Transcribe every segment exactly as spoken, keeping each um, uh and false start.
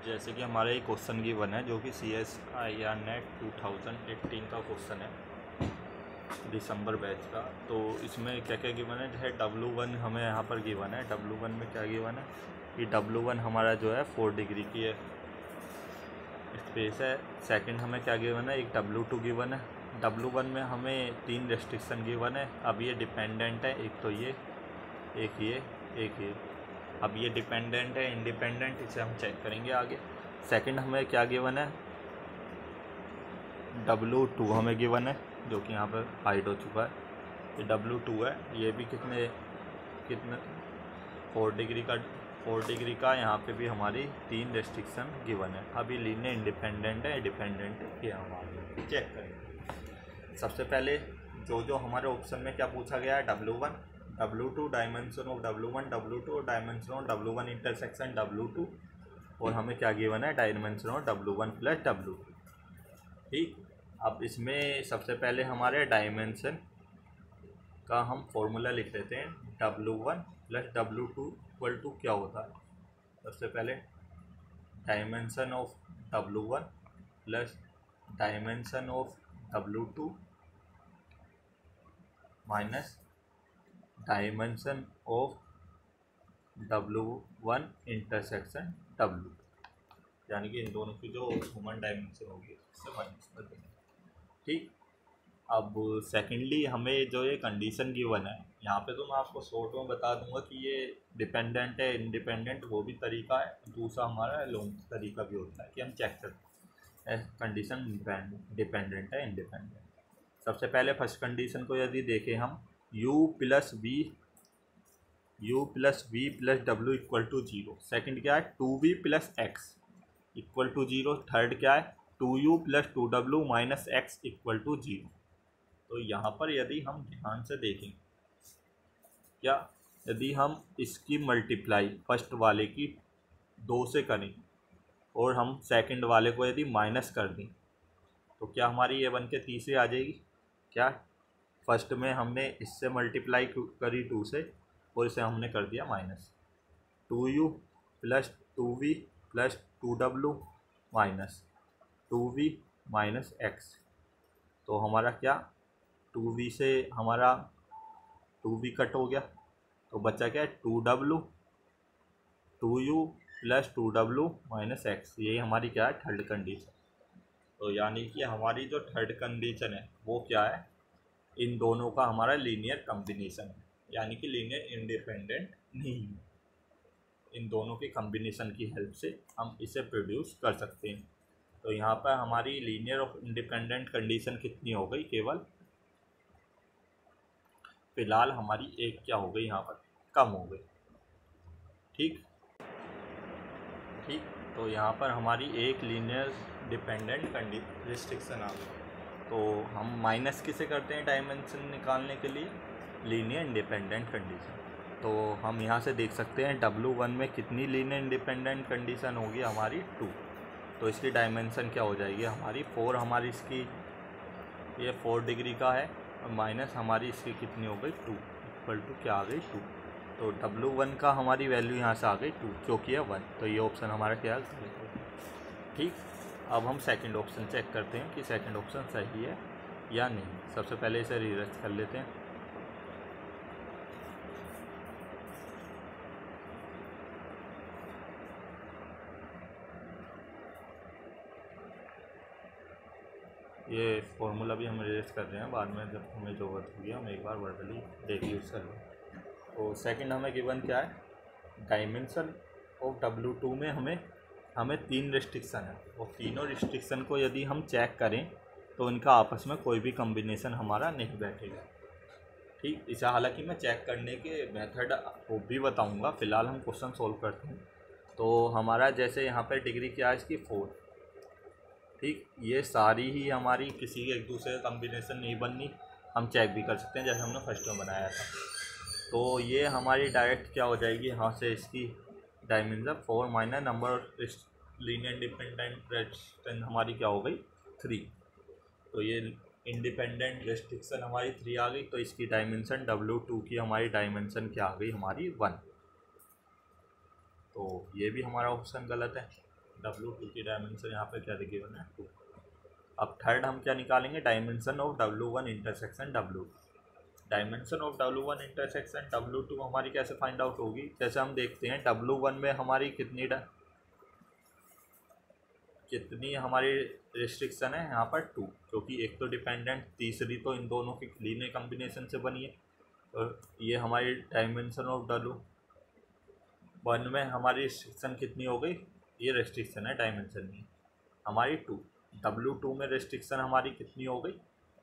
जैसे कि हमारा एक क्वेश्चन गिवन है जो कि C S I R net two thousand eighteen का क्वेश्चन है दिसंबर बैच का। तो इसमें क्या क्या गिवन है, जो है डब्लू वन हमें यहाँ पर गिवन है। डब्लू वन में क्या गिवन है कि डब्लू वन हमारा जो है फोर डिग्री की है स्पेस है। सेकंड हमें क्या गिवन है, एक डब्लू टू गिवन है। डब्लू वन में हमें तीन रेस्ट्रिक्शन गिवन है। अब ये डिपेंडेंट है, एक तो ये, एक ये, एक ये। अब ये डिपेंडेंट है इंडिपेंडेंट, इसे हम चेक करेंगे आगे। सेकंड हमें क्या गिवन है, डब्लू टू हमें गिवन है जो कि यहाँ पर हाइड हो चुका है। ये डब्लू टू है, ये भी कितने कितने फोर डिग्री का फोर डिग्री का यहाँ पे भी हमारी तीन रेस्ट्रिक्शन गिवन है। अभी लीनियर इंडिपेंडेंट है डिपेंडेंट है, ये हम आगे चेक करेंगे। सबसे पहले जो जो हमारे ऑप्शन में क्या पूछा गया है, W one, W two, dimension of W one, W two, dimension of W one intersection W two, और हमें क्या गिवन है, dimension of W one plus W two. ठीक, अब इसमें सबसे पहले हमारे डायमेंशन का हम फॉर्मूला लिख लेते हैं। W one plus W two equal to क्या होता है, सबसे पहले dimension of W one plus dimension of W two minus dimension of W one intersection W, यानी कि इन दोनों की जो ह्यूमन डायमेंशन होगी उससे माइनस कर देंगे। ठीक, अब सेकेंडली हमें जो ये कंडीशन गिवन है यहाँ पे, तो मैं आपको शॉर्ट में बता दूंगा कि ये डिपेंडेंट है इंडिपेंडेंट, वो भी तरीका है। दूसरा हमारा लॉन्ग तरीका भी होता है कि हम चेक करते हैं कंडीशन डिपेंडेंट है इंडिपेंडेंट। सबसे पहले फर्स्ट कंडीशन को यदि देखें हम, u plus v u plus we plus डब्ल्यू इक्वल टू जीरो। सेकेंड क्या है, two v plus x equal to zero. Third क्या है, two you plus two W minus x equal to zero. तो यहाँ पर यदि हम ध्यान से देखें, क्या यदि हम इसकी मल्टीप्लाई फर्स्ट वाले की दो से करें और हम सेकंड वाले को यदि माइनस कर दें, तो क्या हमारी ये बन के तीसरी आ जाएगी। क्या, फर्स्ट में हमने इससे मल्टीप्लाई करी टू से और इसे हमने कर दिया minus. Two you plus two v plus two W minus two v minus x. तो हमारा क्या, टू वी से हमारा टू वी कट हो गया, तो बचा क्या है, two W two you plus two W minus X. यही हमारी क्या है, थर्ड कंडीशन। तो यानी कि हमारी जो थर्ड कंडीशन है वो क्या है, इन दोनों का हमारा लीनियर कॉम्बिनेशन है, यानी कि लीनियर इंडिपेंडेंट नहीं है। इन दोनों के कॉम्बिनेशन की हेल्प से हम इसे प्रोड्यूस कर सकते हैं। तो यहाँ पर हमारी लीनियर ऑफ इंडिपेंडेंट कंडीशन कितनी हो गई, केवल फिलहाल हमारी एक क्या हो गई, यहाँ पर कम हो गई। ठीक ठीक तो यहाँ पर हमारी एक लीनियर डिपेंडेंट रिस्ट्रिक्शन आ गई। तो हम माइनस किसे करते हैं डायमेंशन निकालने के लिए, लीनियर इंडिपेंडेंट कंडीशन। तो हम यहाँ से देख सकते हैं डब्लू वन में कितनी लीनियर इंडिपेंडेंट कंडीशन होगी हमारी, टू। तो इसकी डायमेंशन क्या हो जाएगी हमारी, फोर। हमारी इसकी ये फोर डिग्री का है और माइनस हमारी इसकी कितनी हो गई, टू, इक्वल टू क्या आ गई, टू। तो डब्लू वन का हमारी वैल्यू यहाँ से आ गई टू, क्योंकि है वन। तो ये ऑप्शन हमारा क्या है, ठीक। अब हम सेकंड ऑप्शन चेक करते हैं कि सेकंड ऑप्शन सही है या नहीं। सबसे पहले इसे रीअरेंज कर लेते हैं। ये फॉर्मूला भी हम रीअरेंज कर रहे हैं, बाद में जब हमें ज़रूरत होगी हम एक बार वर्बली देख यूज़ कर लें। तो सेकंड हमें गिवन क्या है, डायमेंशन ऑफ डब्लू टू में हमें हमें तीन रिस्ट्रिक्शन है, और तीनों रिस्ट्रिक्शन को यदि हम चेक करें तो इनका आपस में कोई भी कॉम्बिनेशन हमारा नहीं बैठेगा। ठीक, इसे हालांकि मैं चेक करने के मेथड वो भी बताऊंगा, फ़िलहाल हम क्वेश्चन सोल्व करते हैं। तो हमारा जैसे यहाँ पर डिग्री क्या है इसकी, फोर। ठीक, ये सारी ही हमारी किसी के एक दूसरे का कॉम्बिनेशन नहीं बननी, हम चेक भी कर सकते हैं जैसे हमने फर्स्ट में बनाया था। तो ये हमारी डायरेक्ट क्या हो जाएगी, यहाँ से इसकी dimension four minus number linear independent restriction हमारी क्या हो गई, थ्री। तो ये इंडिपेंडेंट रेस्ट्रिक्शन हमारी थ्री आ गई, तो इसकी डायमेंशन डब्ल्यू टू की हमारी डायमेंशन क्या आ गई, हमारी वन। तो ये भी हमारा ऑप्शन गलत है। डब्ल्यू टू की डायमेंशन यहाँ पे क्या गिवन है, टू। अब थर्ड हम क्या निकालेंगे, dimension of W one intersection W. Dimension of W one intersection W two हमारी कैसे फाइंड आउट होगी, जैसे हम देखते हैं डब्ल्यू वन में हमारी कितनी कितनी हमारी रिस्ट्रिक्शन है यहाँ पर टू, क्योंकि एक तो डिपेंडेंट, तीसरी तो इन दोनों की लीनियर कॉम्बिनेशन से बनी है। और ये हमारी डायमेंशन ऑफ डब्ल्यू वन में हमारी रिस्ट्रिक्शन कितनी हो गई, ये रिस्ट्रिक्शन है डायमेंशन में हमारी टू। डब्ल्यू टू में रिस्ट्रिक्शन हमारी कितनी हो गई,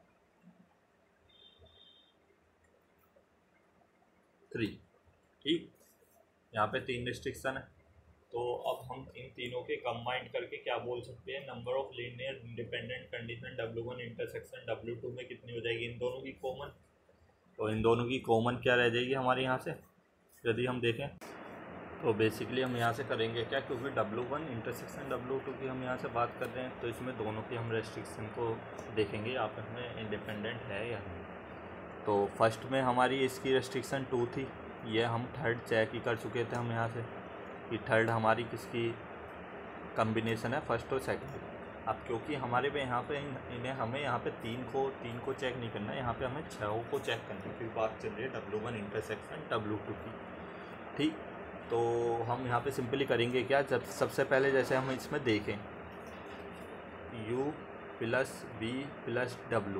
थ्री। ठीक, यहाँ पे तीन रिस्ट्रिक्शन है, तो अब हम इन तीनों के कंबाइंड करके क्या बोल सकते हैं, number of linear independent condition W one intersection W two में कितनी हो जाएगी, इन दोनों की कॉमन। तो इन दोनों की कॉमन क्या रह जाएगी हमारे यहाँ से, यदि हम देखें तो बेसिकली हम यहाँ से करेंगे क्या, क्योंकि W one intersection W two की हम यहाँ से बात कर रहे हैं, तो इसमें दोनों की हम रेस्ट्रिक्शन को देखेंगे आपस में इंडिपेंडेंट है या नहीं। तो फर्स्ट में हमारी इसकी रेस्ट्रिक्शन टू थी, ये हम थर्ड चेक ही कर चुके थे हम यहाँ से कि थर्ड हमारी किसकी कॉम्बिनेशन है, फर्स्ट और सेकंड। अब क्योंकि हमारे पे यहाँ पे इन्हें हमें यहाँ पे तीन को तीन को चेक नहीं करना है, यहाँ पे हमें छः को चेक करना है, क्योंकि बात चल रही है W one intersection W two की। ठीक, तो हम यहाँ पे सिंपली करेंगे क्या, जब सबसे पहले जैसे हम इसमें देखें u प्लस बी प्लस डब्लू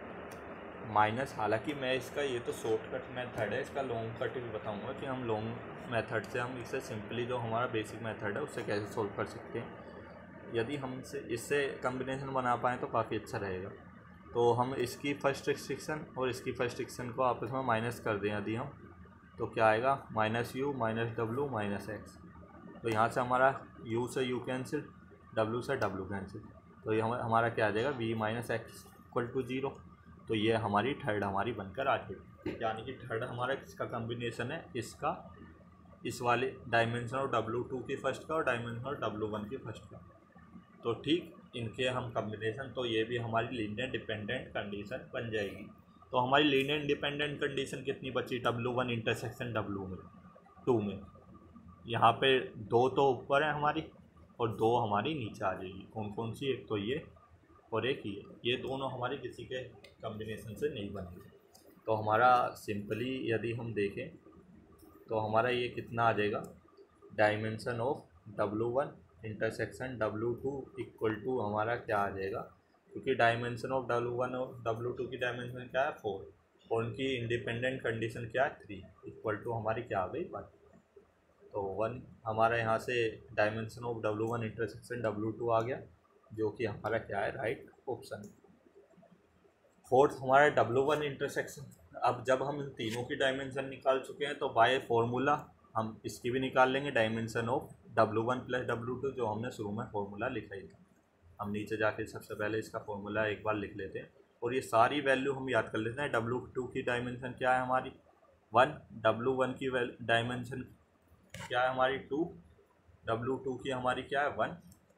माइनस, हालांकि मैं इसका ये तो शॉर्टकट मेथड है, इसका लॉन्ग कट भी बताऊंगा कि हम लॉन्ग मेथड से हम इसे सिंपली जो हमारा बेसिक मेथड है उससे कैसे सोल्व कर सकते हैं। यदि हम इससे इससे कम्बिनेशन बना पाएँ तो काफ़ी अच्छा रहेगा। तो हम इसकी फर्स्ट रिस्ट्रिक्शन और इसकी फर्स्ट रिस्ट्रिक्शन को आपस में माइनस कर दें यदि हम, तो क्या आएगा, minus U minus W minus x. तो यहाँ से हमारा u से u कैंसिल, w से w कैंसिल, तो ये हम हमारा क्या आ जाएगा, v minus x equal to zero. तो ये हमारी थर्ड हमारी बनकर आ जाएगी, यानी कि थर्ड हमारा किसका कॉम्बिनेशन है, इसका इस वाले डायमेंशन ऑफ डब्ल्यू टू की फर्स्ट का और डायमेंशन ऑफ डब्ल्यू वन की फर्स्ट का। तो ठीक, इनके हम कॉम्बिनेशन, तो ये भी हमारी लीनियर डिपेंडेंट कंडीशन बन जाएगी। तो हमारी लीनियर इंडिपेंडेंट कंडीशन कितनी बची डब्ल्यू वन इंटरसेक्शन डब्ल्यू में टू में, यहाँ पे दो तो ऊपर है हमारी और दो हमारी नीचे आ जाएगी। कौन कौन सी, एक तो ये और एक ये, ये दोनों हमारी किसी के कॉम्बिनेशन से नहीं बनेगी। तो हमारा सिंपली यदि हम देखें तो हमारा ये कितना आ जाएगा, dimension of W one intersection W two equal to हमारा क्या आ जाएगा, क्योंकि डायमेंशन ऑफ डब्ल्यू वन और डब्ल्यू टू की डायमेंशन क्या है, फोर, और उनकी इंडिपेंडेंट कंडीशन क्या है, थ्री, इक्वल टू हमारी क्या आ गई, वन। तो वन हमारा यहाँ से dimension of W one intersection W two आ गया, जो कि हमारा क्या है, राइट ऑप्शन। फोर्थ हमारा डब्ल्यू वन इंटरसेक्शन, अब जब हम इन तीनों की डायमेंशन निकाल चुके हैं तो बाय फॉर्मूला हम इसकी भी निकाल लेंगे, dimension of W one plus W two, जो हमने शुरू में फॉर्मूला लिखा ही था। हम नीचे जाके सबसे पहले इसका फॉर्मूला एक बार लिख लेते हैं और ये सारी वैल्यू हम याद कर लेते हैं। डब्ल्यू टू की डायमेंशन क्या है हमारी, वन, डब्ल्यू वन की डायमेंशन क्या है हमारी, टू, डब्ल्यू टू की हमारी क्या है, वन,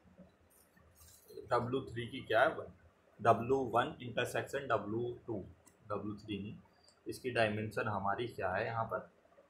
डब्ल्यू थ्री की क्या है, one. W one intersection W two, W three नहीं, इसकी डायमेंशन हमारी क्या है यहाँ पर।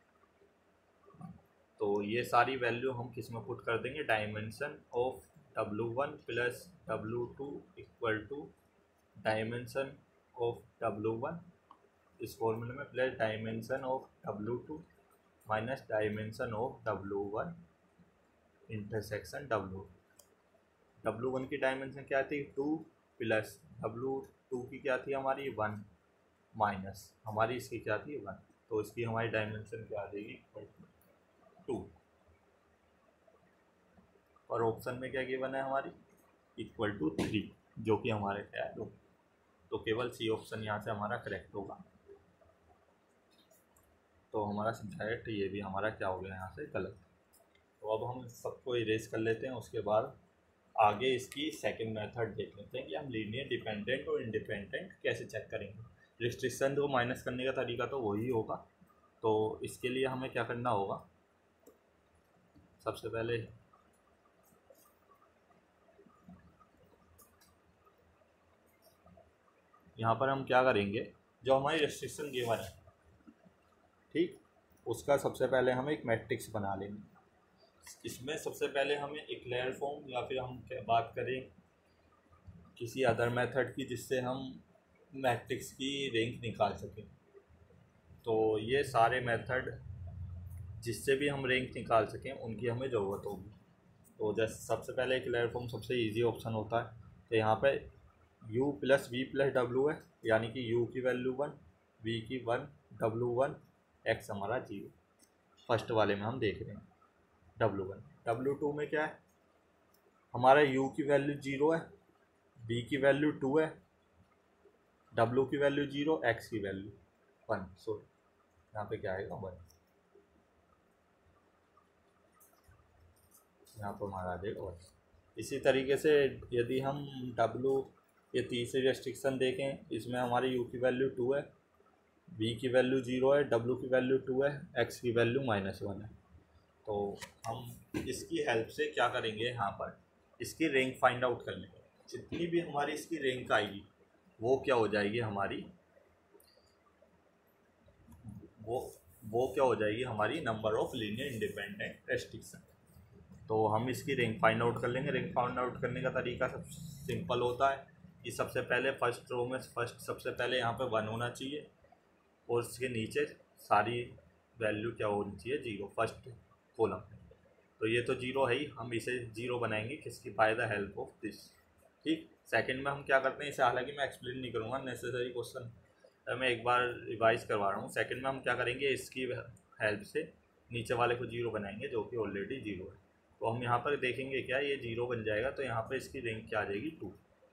तो ये सारी वैल्यू हम किस में पुट कर देंगे, dimension of W one plus W two equal to dimension of W one इस फॉर्मूले में, plus dimension of W two minus dimension of W one intersection W. W one की डायमेंशन क्या थी, टू, प्लस डब्ल्यू टू की क्या थी हमारी, वन, माइनस हमारी इसकी क्या थी, वन। तो इसकी हमारी डायमेंशन क्या आ जाएगी, टू। और ऑप्शन में क्या गिवन है हमारी, इक्वल टू थ्री, जो कि हमारे क्या है, तो केवल सी ऑप्शन यहाँ से हमारा करेक्ट होगा। तो हमारा सब्जेक्ट ये भी हमारा क्या हो गया यहाँ से गलत। तो अब हम सबको इरेज कर लेते हैं, उसके बाद आगे इसकी सेकंड मेथड देख लेते हैं कि हम लीनियर डिपेंडेंट और इंडिपेंडेंट कैसे चेक करेंगे। रिस्ट्रिक्शन को माइनस करने का तरीका तो वही होगा। तो इसके लिए हमें क्या करना होगा, सबसे पहले यहाँ पर हम क्या करेंगे, जो हमारी रेस्ट्रिक्शन गिवन है, ठीक, उसका सबसे पहले हम एक मैट्रिक्स बना लेंगे। इसमें सबसे पहले हमें इक्लेयर फॉर्म या फिर हम क्या बात करें किसी अदर मेथड की जिससे हम मैट्रिक्स की रैंक निकाल सकें, तो ये सारे मेथड जिससे भी हम रैंक निकाल सकें उनकी हमें ज़रूरत होगी। तो जैसे सबसे पहले इक्लेयर फॉर्म सबसे इजी ऑप्शन होता है, तो यहाँ पे u plus we plus W है, यानी कि u की वैल्यू वन, v की वन, w वन, x हमारा जीरो। फर्स्ट वाले में हम देख रहे हैं w वन। w टू में क्या है, हमारा u की वैल्यू जीरो है, v की वैल्यू टू है, w की वैल्यू जीरो, x की वैल्यू वन। सो यहाँ पे क्या आएगा वन, यहाँ पर हमारा आ जाएगा वन। इसी तरीके से यदि हम w ये तीसरी रेस्ट्रिक्शन देखें, इसमें हमारी u की वैल्यू टू है, v की वैल्यू जीरो है, w की वैल्यू टू है, x की वैल्यू माइनस वन है। तो हम इसकी हेल्प से क्या करेंगे, यहाँ पर इसकी रैंक फाइंड आउट कर लेंगे। जितनी भी हमारी इसकी रैंक आएगी वो क्या हो जाएगी हमारी, वो वो क्या हो जाएगी हमारी number of linear independent restriction. तो हम इसकी रैंक फाइंड आउट कर लेंगे। रैंक फाइंड आउट करने का तरीका सब सिंपल होता है कि सबसे पहले फर्स्ट रो में फर्स्ट सबसे पहले यहाँ पे वन होना चाहिए और उसके नीचे सारी वैल्यू क्या होनी चाहिए, जीरो, फर्स्ट कॉलम में। तो ये तो जीरो है ही, हम इसे जीरो बनाएंगे किसकी, by the help of this. ठीक, सेकंड में हम क्या करते हैं, इसे हालांकि मैं एक्सप्लेन नहीं करूँगा, नेसेसरी क्वेश्चन मैं एक बार रिवाइज करवा रहा हूँ। सेकंड में हम क्या करेंगे, इसकी हेल्प से नीचे वाले को जीरो बनाएंगे जो कि ऑलरेडी जीरो है। तो हम यहाँ पर देखेंगे क्या, ये जीरो बन जाएगा, तो यहाँ पर इसकी रैंक क्या आ जाएगी, टू।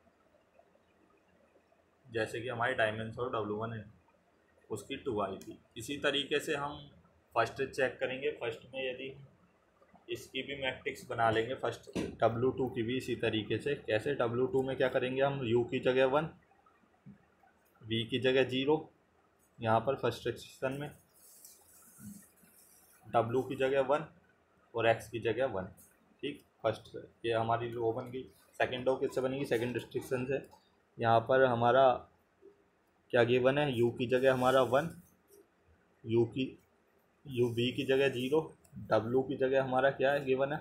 जैसे कि हमारी डायमेंशन और डब्ल्यू वन है उसकी टू आई थी। इसी तरीके से हम फर्स्ट चेक करेंगे। फर्स्ट में यदि इसकी भी मैट्रिक्स बना लेंगे, फर्स्ट डब्ल्यू टू की भी इसी तरीके से। कैसे, डब्ल्यू टू में क्या करेंगे हम, u की जगह वन, v की जगह जीरो, यहाँ पर फर्स्ट सेक्शन में w की जगह वन और x की जगह वन। ठीक, फर्स्ट ये हमारी रो बन गई। सेकेंड रो किससे बनेगी, सेकेंड रिस्ट्रिक्शन से। यहाँ पर हमारा क्या गिवन है, u की जगह हमारा वन, u की u v की जगह जीरो, w की जगह हमारा क्या है गिवन है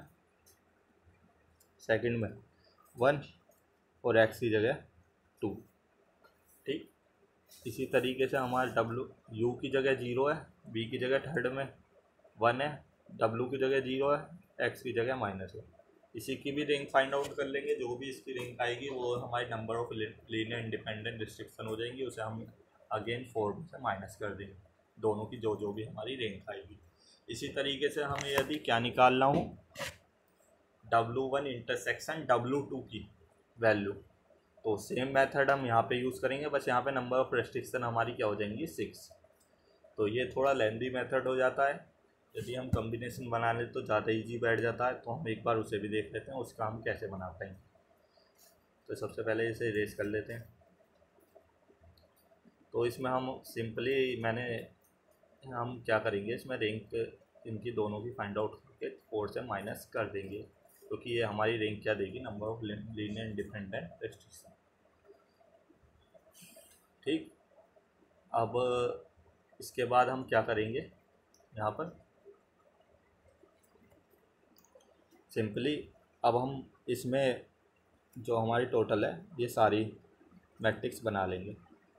सेकंड में वन और x की जगह टू। ठीक, इसी तरीके से हमारा w u की जगह जीरो है, v की जगह थर्ड में वन है, w की जगह जीरो है, x की जगह माइनस है। इसी की भी रैंक फाइंड आउट कर लेंगे। जो भी इसकी रैंक आएगी वो हमारी number of linear independent restriction हो जाएंगी, उसे हम अगेन फोर से माइनस कर देंगे, दोनों की जो जो भी हमारी रैंक आएगी। इसी तरीके से हमें यदि क्या निकालना हो, W one intersection W two की वैल्यू, तो सेम मेथड हम यहाँ पे यूज़ करेंगे, बस यहाँ पे नंबर ऑफ रेस्ट्रिक्शन हमारी क्या हो जाएंगी, सिक्स। तो ये थोड़ा लेंदी मेथड हो जाता है। यदि हम कम्बिनेशन बना लें तो ज़्यादा इजी बैठ जाता है, तो हम एक बार उसे भी देख लेते हैं उसका हम कैसे बना पाएंगे। तो सबसे पहले इसे इरेज कर लेते हैं। तो इसमें हम सिंपली मैंने हम क्या करेंगे, इसमें रैंक इनकी दोनों की फाइंड आउट करके फोर से माइनस कर देंगे, क्योंकि तो ये हमारी रैंक क्या देगी, number of linear independent restriction. ठीक, अब इसके बाद हम क्या करेंगे, यहाँ पर सिंपली अब हम इसमें जो हमारी टोटल है ये सारी मैट्रिक्स बना लेंगे।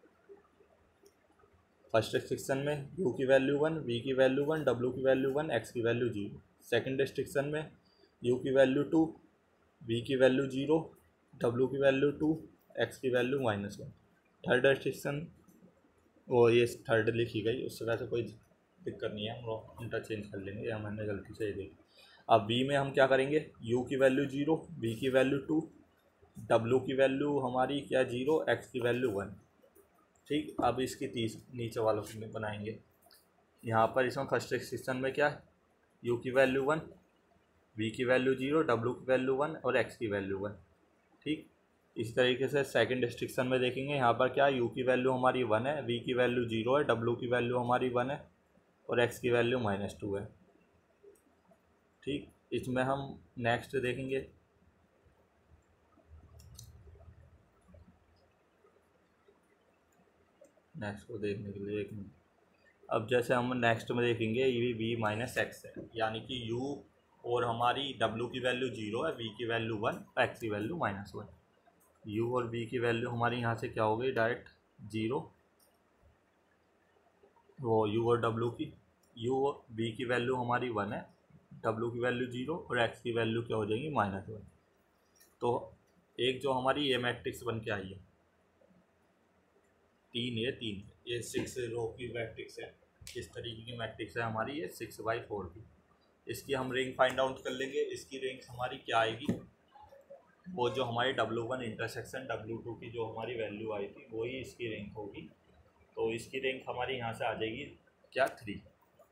फर्स्ट रिस्ट्रिक्शन में u की वैल्यू वन, v की वैल्यू वन, w की वैल्यू वन, x की वैल्यू जीरो। सेकेंड रिस्ट्रिक्शन में u की वैल्यू टू, v की वैल्यू जीरो, w की वैल्यू टू, x की value minus one. Third restriction वो ये थर्ड लिखी गई, उससे वैसे कोई दिक्कत नहीं है, हम इंटरचेंज कर लेंगे, या मैंने गलती से ये देखी। अब v में हम क्या करेंगे, u की वैल्यू जीरो, v की वैल्यू टू, w की वैल्यू हमारी क्या जीरो, x की वैल्यू वन। ठीक, अब इसकी तीस नीचे वालों में बनाएंगे। यहाँ पर इसमें फर्स्ट रिस्ट्रिक्शन में क्या है, u की वैल्यू वन, v की वैल्यू जीरो, w की वैल्यू वन और x की वैल्यू वन। ठीक, इस तरीके से सेकंड रिस्ट्रिक्शन में देखेंगे, यहाँ पर क्या u की वैल्यू हमारी वन है, v की वैल्यू जीरो है, w की वैल्यू हमारी वन है और x की वैल्यू माइनस टू है। ठीक, इसमें हम नेक्स्ट देखेंगे, नेक्स्ट को देखने के लिए एक मिनट। अब जैसे हम नेक्स्ट में देखेंगे ये वी माइनस एक्स है, यानी कि u और हमारी W की वैल्यू जीरो है, V की वैल्यू वन, X की वैल्यू माइनस वन। U और V की वैल्यू हमारी यहाँ से क्या हो गई, डायरेक्ट जीरो, वो U और W की, U और V की वैल्यू हमारी वन है, W की वैल्यू जीरो और X की वैल्यू क्या हो जाएगी, माइनस वन। तो एक जो हमारी ये मैट्रिक्स बन के आई है, तीन ये तीन ये सिक्स रो की मैट्रिक्स है, इस तरीके की मैट्रिक्स है हमारी ये सिक्स बाई फोर की। इसकी हम रेंज फाइंड आउट कर लेंगे। इसकी रेंज हमारी क्या आएगी, वो जो हमारी W one intersection W two की जो हमारी वैल्यू आई थी वही इसकी रेंज होगी। तो इसकी रेंज हमारी यहाँ से आ जाएगी क्या, थ्री।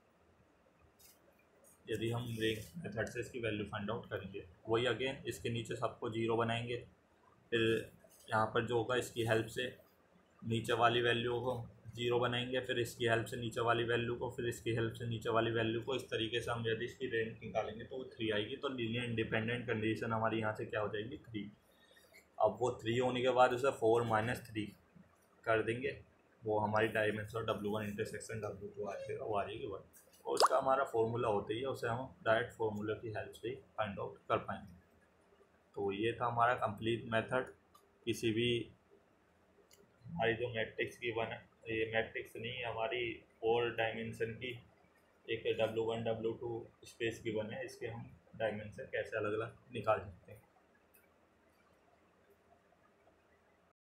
यदि हम रेंज मेथड से इसकी वैल्यू फाइंड आउट करेंगे, वही अगेन इसके नीचे सबको जीरो बनाएंगे, फिर यहाँ पर जो होगा इसकी हेल्प से नीचे वाली वैल्यू को जीरो बनाएंगे, फिर इसकी हेल्प से नीचे वाली वैल्यू को, फिर इसकी हेल्प से नीचे वाली वैल्यू को। इस तरीके से हम यदि इसकी रेंज निकालेंगे तो वो थ्री आएगी। तो लीनियर इंडिपेंडेंट कंडीशन हमारी यहाँ से क्या हो जाएगी, थ्री। अब वो थ्री होने के बाद उसे फोर माइनस थ्री कर देंगे, वो हमारी dimension W one intersection W two आ जाएगा, वो आ जाएगी वन। और उसका हमारा फॉर्मूला होता ही है, उसे हम डायरेक्ट फार्मूला की हेल्प से ही फाइंड आउट कर पाएंगे। तो ये था हमारा कंप्लीट मेथड। किसी भी हमारी जो मैट्रिक्स की बना, ये मैट्रिक्स नहीं, हमारी फोर डायमेंशन की एक W one W two space की बने, इसके हम डायमेंशन कैसे अलग अलग निकाल सकते हैं।